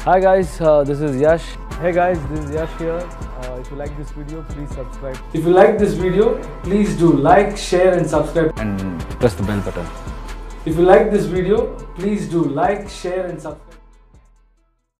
Hi guys, this is Yash. Hey guys, this is Yash here. If you like this video, please subscribe. If you like this video, please do like, share and subscribe. And press the bell button. If you like this video, please do like, share and subscribe.